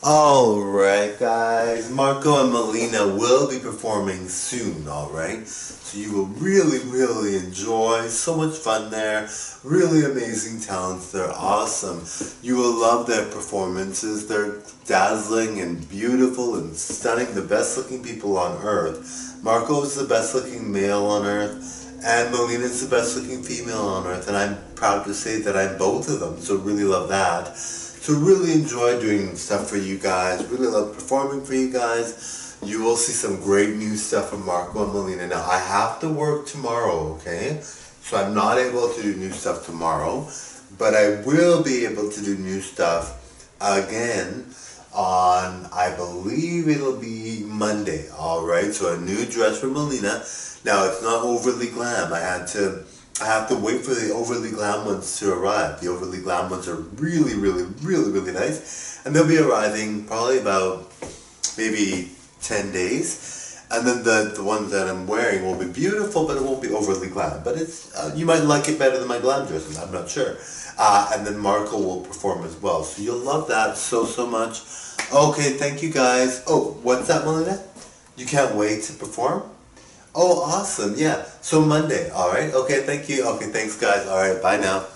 Alright guys, Marco and Melina will be performing soon, alright? So you will really enjoy, so much fun there, really amazing talents, they're awesome. You will love their performances, they're dazzling and beautiful and stunning, the best looking people on earth. Marco is the best looking male on earth, and Melina is the best looking female on earth, and I'm proud to say that I'm both of them, so really love that. So really enjoy doing stuff for you guys, really love performing for you guys. You will see some great new stuff from Marco and Melina. Now I have to work tomorrow, okay? So I'm not able to do new stuff tomorrow, but I will be able to do new stuff again on, I believe it'll be Monday, alright? So a new dress for Melina. Now it's not overly glam, I have to wait for the overly glam ones to arrive. The overly glam ones are really nice. And they'll be arriving probably about maybe 10 days. And then the ones that I'm wearing will be beautiful, but it won't be overly glam. But it's you might like it better than my glam dresses, I'm not sure. And then Marco will perform as well. So you'll love that so much. Okay, thank you guys. Oh, what's that, Melina? You can't wait to perform? Oh, awesome. Yeah. So Monday. All right. Okay. Thank you. Okay. Thanks, guys. All right. Bye now.